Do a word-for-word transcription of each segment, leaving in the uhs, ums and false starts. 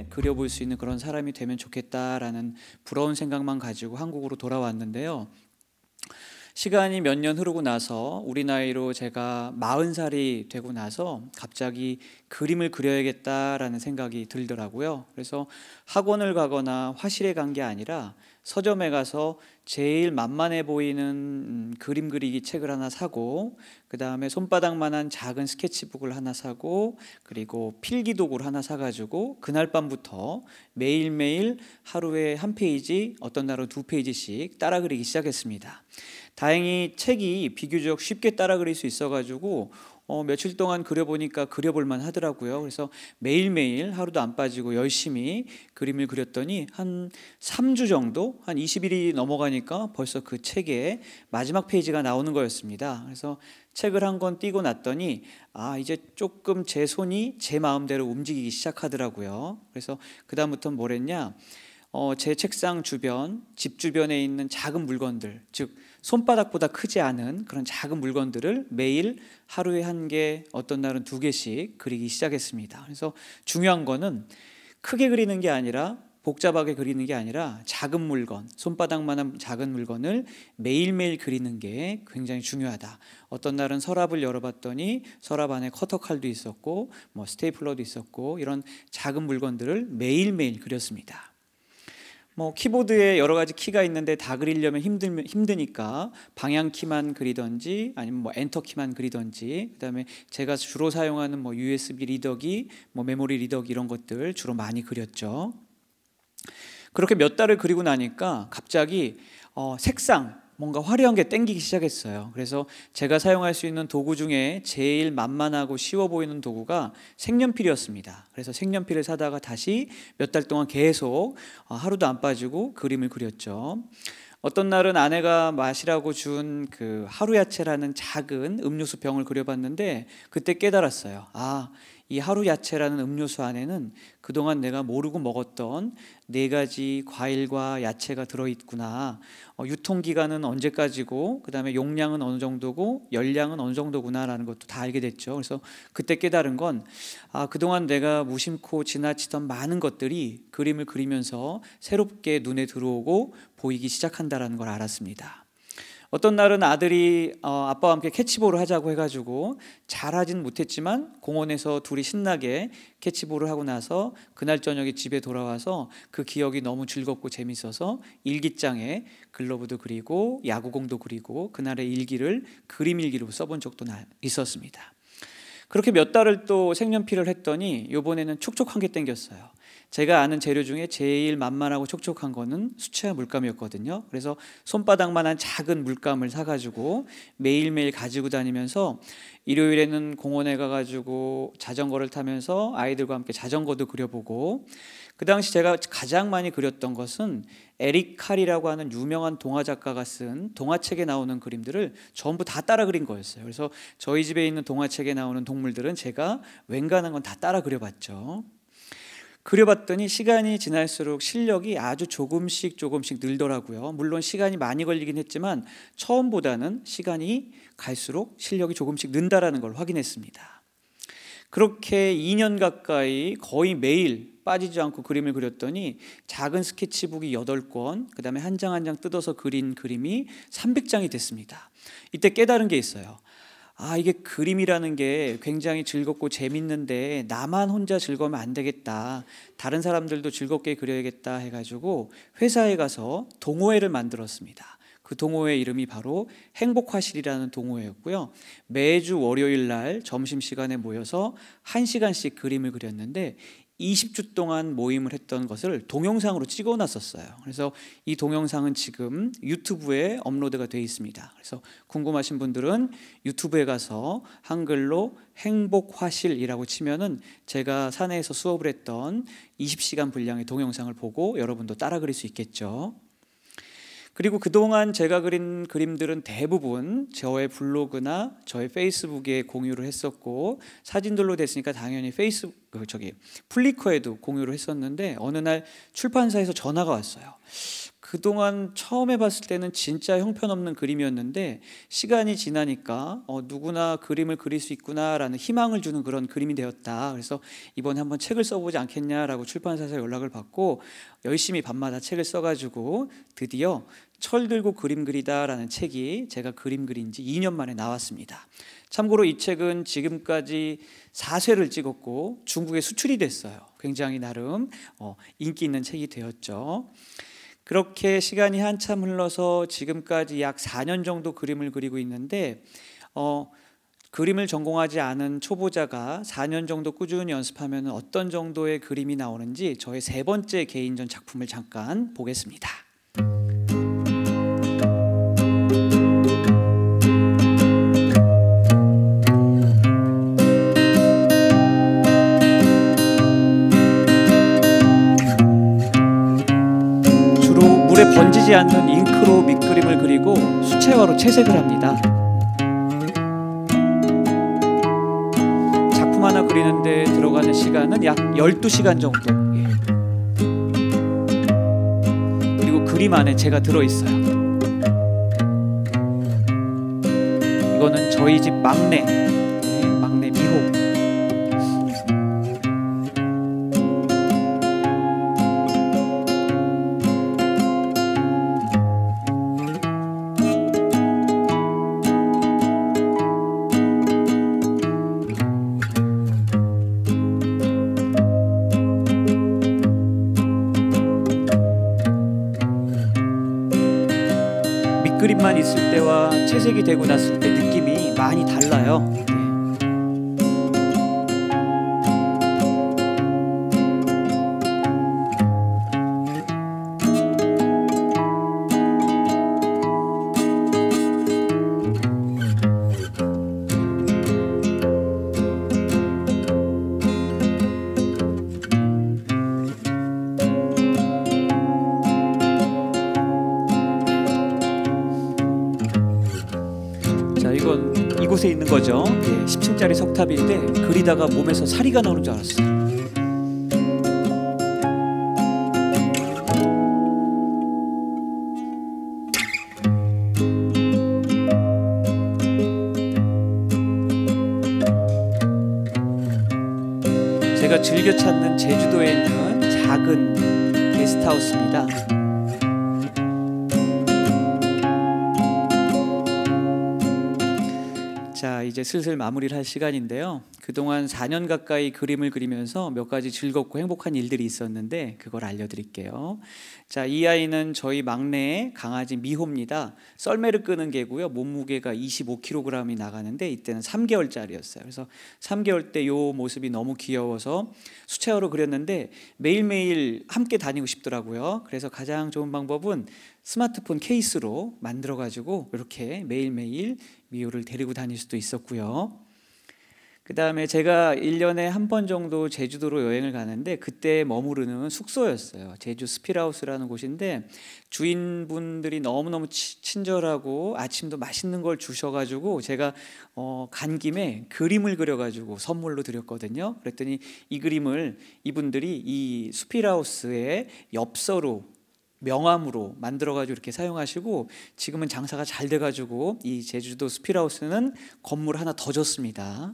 그려볼 수 있는 그런 사람이 되면 좋겠다라는 부러운 생각만 가지고 한국으로 돌아왔는데요. 시간이 몇 년 흐르고 나서 우리 나이로 제가 마흔 살이 되고 나서 갑자기 그림을 그려야겠다라는 생각이 들더라고요. 그래서 학원을 가거나 화실에 간 게 아니라 서점에 가서 제일 만만해 보이는 음, 그림 그리기 책을 하나 사고, 그 다음에 손바닥만한 작은 스케치북을 하나 사고, 그리고 필기도구를 하나 사가지고 그날 밤부터 매일매일 하루에 한 페이지, 어떤 날은 두 페이지씩 따라 그리기 시작했습니다. 다행히 책이 비교적 쉽게 따라 그릴 수 있어가지고 어, 며칠 동안 그려보니까 그려볼만 하더라고요. 그래서 매일매일 하루도 안 빠지고 열심히 그림을 그렸더니 한 삼 주 정도, 한 이십 일이 넘어가니까 벌써 그 책의 마지막 페이지가 나오는 거였습니다. 그래서 책을 한 권 띄고 났더니 아, 이제 조금 제 손이 제 마음대로 움직이기 시작하더라고요. 그래서 그 다음부터는 뭘 했냐, 어, 제 책상 주변, 집 주변에 있는 작은 물건들, 즉 손바닥보다 크지 않은 그런 작은 물건들을 매일 하루에 한 개, 어떤 날은 두 개씩 그리기 시작했습니다. 그래서 중요한 거는 크게 그리는 게 아니라, 복잡하게 그리는 게 아니라 작은 물건, 손바닥만한 작은 물건을 매일매일 그리는 게 굉장히 중요하다. 어떤 날은 서랍을 열어봤더니 서랍 안에 커터칼도 있었고 뭐 스테이플러도 있었고, 이런 작은 물건들을 매일매일 그렸습니다. 뭐 키보드에 여러 가지 키가 있는데 다 그리려면 힘들, 힘드니까 방향키만 그리던지 아니면 뭐 엔터키만 그리던지, 그다음에 제가 주로 사용하는 뭐 유에스비 리더기, 뭐 메모리 리더기 이런 것들 주로 많이 그렸죠. 그렇게 몇 달을 그리고 나니까 갑자기 어, 색상, 뭔가 화려한 게 땡기기 시작했어요. 그래서 제가 사용할 수 있는 도구 중에 제일 만만하고 쉬워 보이는 도구가 색연필이었습니다. 그래서 색연필을 사다가 다시 몇 달 동안 계속 하루도 안 빠지고 그림을 그렸죠. 어떤 날은 아내가 마시라고 준 그 하루야채라는 작은 음료수 병을 그려봤는데 그때 깨달았어요. 아, 이 하루야채라는 음료수 안에는 그동안 내가 모르고 먹었던 네 가지 과일과 야채가 들어있구나. 어, 유통기간은 언제까지고, 그 다음에 용량은 어느 정도고, 열량은 어느 정도구나라는 것도 다 알게 됐죠. 그래서 그때 깨달은 건 아, 그동안 내가 무심코 지나치던 많은 것들이 그림을 그리면서 새롭게 눈에 들어오고 보이기 시작한다는 걸 알았습니다. 어떤 날은 아들이 어, 아빠와 함께 캐치볼을 하자고 해가지고 잘하진 못했지만 공원에서 둘이 신나게 캐치볼을 하고 나서 그날 저녁에 집에 돌아와서 그 기억이 너무 즐겁고 재밌어서 일기장에 글러브도 그리고 야구공도 그리고 그날의 일기를 그림 일기로 써본 적도 있었습니다. 그렇게 몇 달을 또 색연필을 했더니 이번에는 촉촉한 게 땡겼어요. 제가 아는 재료 중에 제일 만만하고 촉촉한 거는 수채화 물감이었거든요. 그래서 손바닥만한 작은 물감을 사가지고 매일매일 가지고 다니면서 일요일에는 공원에 가가지고 자전거를 타면서 아이들과 함께 자전거도 그려보고, 그 당시 제가 가장 많이 그렸던 것은 에릭 칼이라고 하는 유명한 동화 작가가 쓴 동화책에 나오는 그림들을 전부 다 따라 그린 거였어요. 그래서 저희 집에 있는 동화책에 나오는 동물들은 제가 웬간한 건 다 따라 그려봤죠. 그려봤더니 시간이 지날수록 실력이 아주 조금씩 조금씩 늘더라고요. 물론 시간이 많이 걸리긴 했지만 처음보다는 시간이 갈수록 실력이 조금씩 는다라는 걸 확인했습니다. 그렇게 이 년 가까이 거의 매일 빠지지 않고 그림을 그렸더니 작은 스케치북이 여덟 권, 그 다음에 한 장 한 장 뜯어서 그린 그림이 삼백 장이 됐습니다. 이때 깨달은 게 있어요. 아, 이게 그림이라는 게 굉장히 즐겁고 재밌는데 나만 혼자 즐거우면 안 되겠다, 다른 사람들도 즐겁게 그려야겠다 해가지고 회사에 가서 동호회를 만들었습니다. 그 동호회 이름이 바로 행복화실이라는 동호회였고요. 매주 월요일 날 점심시간에 모여서 한 시간씩 그림을 그렸는데 이십 주 동안 모임을 했던 것을 동영상으로 찍어놨었어요. 그래서 이 동영상은 지금 유튜브에 업로드가 되어 있습니다. 그래서 궁금하신 분들은 유튜브에 가서 한글로 행복화실이라고 치면은 제가 사내에서 수업을 했던 이십 시간 분량의 동영상을 보고 여러분도 따라 그릴 수 있겠죠. 그리고 그동안 제가 그린 그림들은 대부분 저의 블로그나 저의 페이스북에 공유를 했었고, 사진들로 됐으니까 당연히 페이스 그 저기 플리커에도 공유를 했었는데 어느 날 출판사에서 전화가 왔어요. 그동안 처음에 봤을 때는 진짜 형편없는 그림이었는데 시간이 지나니까 어, 누구나 그림을 그릴 수 있구나라는 희망을 주는 그런 그림이 되었다. 그래서 이번에 한번 책을 써보지 않겠냐라고 출판사에서 연락을 받고 열심히 밤마다 책을 써가지고 드디어 철 들고 그림 그리다라는 책이 제가 그림 그린 지 이 년 만에 나왔습니다. 참고로 이 책은 지금까지 사 쇄를 찍었고 중국에 수출이 됐어요. 굉장히 나름 어, 인기 있는 책이 되었죠. 그렇게 시간이 한참 흘러서 지금까지 약 사 년 정도 그림을 그리고 있는데 어, 그림을 전공하지 않은 초보자가 사 년 정도 꾸준히 연습하면 어떤 정도의 그림이 나오는지 저의 세 번째 개인전 작품을 잠깐 보겠습니다. 번지지 않는 잉크로 밑그림을 그리고 수채화로 채색을 합니다. 작품 하나 그리는데 들어가는 시간은 약 열두 시간 정도. 그리고 그림 안에 제가 들어있어요. 이거는 저희 집 막내 막내 미호. 그림만 있을 때와 채색이 되고 났을 때 느낌이 많이 달라요. 이곳에 있는 거죠. 예, 십 층짜리 석탑인데 그리다가 몸에서 사리가 나오는 줄 알았어요. 제가 즐겨 찾는 제주도에 있는 작은 게스트하우스입니다. 자, 이제 슬슬 마무리를 할 시간인데요. 그동안 사 년 가까이 그림을 그리면서 몇 가지 즐겁고 행복한 일들이 있었는데 그걸 알려드릴게요. 자, 이 아이는 저희 막내 강아지 미호입니다. 썰매를 끄는 개고요. 몸무게가 이십오 킬로그램이 나가는데 이때는 삼 개월짜리였어요. 그래서 삼 개월 때 이 모습이 너무 귀여워서 수채화로 그렸는데 매일매일 함께 다니고 싶더라고요. 그래서 가장 좋은 방법은 스마트폰 케이스로 만들어 가지고 이렇게 매일매일 미호를 데리고 다닐 수도 있었고요. 그 다음에 제가 일 년에 한 번 정도 제주도로 여행을 가는데 그때 머무르는 숙소였어요. 제주 스필하우스라는 곳인데 주인분들이 너무너무 친절하고 아침도 맛있는 걸 주셔가지고 제가 어, 간 김에 그림을 그려가지고 선물로 드렸거든요. 그랬더니 이 그림을 이분들이 이 스필하우스의 엽서로 명함으로 만들어가지고 이렇게 사용하시고 지금은 장사가 잘 돼가지고 이 제주도 스필하우스는 건물 하나 더 줬습니다.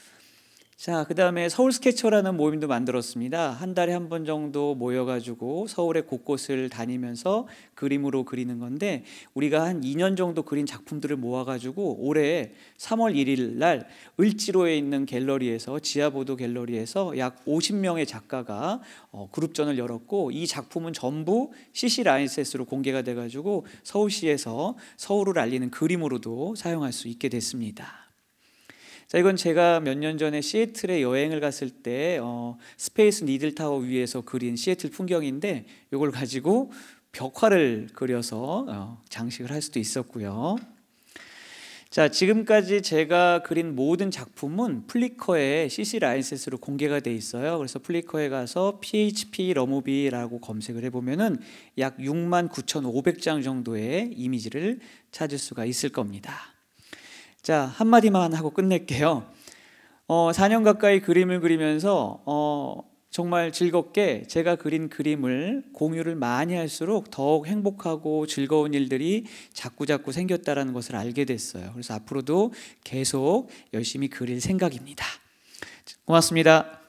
자, 그 다음에 서울 스케쳐라는 모임도 만들었습니다. 한 달에 한 번 정도 모여가지고 서울의 곳곳을 다니면서 그림으로 그리는 건데 우리가 한 이 년 정도 그린 작품들을 모아가지고 올해 삼월 일일 날 을지로에 있는 갤러리에서 지하보도 갤러리에서 약 오십 명의 작가가 어, 그룹전을 열었고 이 작품은 전부 씨씨 라인셋으로 공개가 돼가지고 서울시에서 서울을 알리는 그림으로도 사용할 수 있게 됐습니다. 자, 이건 제가 몇 년 전에 시애틀에 여행을 갔을 때 어, 스페이스 니들타워 위에서 그린 시애틀 풍경인데 이걸 가지고 벽화를 그려서 어, 장식을 할 수도 있었고요. 자, 지금까지 제가 그린 모든 작품은 플리커에 씨씨 라인셋으로 공개가 돼 있어요. 그래서 플리커에 가서 피에이치피 러무비라고 검색을 해보면은 약 육만 구천오백 장 정도의 이미지를 찾을 수가 있을 겁니다. 자, 한마디만 하고 끝낼게요. 어, 사 년 가까이 그림을 그리면서 어, 정말 즐겁게 제가 그린 그림을 공유를 많이 할수록 더욱 행복하고 즐거운 일들이 자꾸자꾸 생겼다라는 것을 알게 됐어요. 그래서 앞으로도 계속 열심히 그릴 생각입니다. 고맙습니다.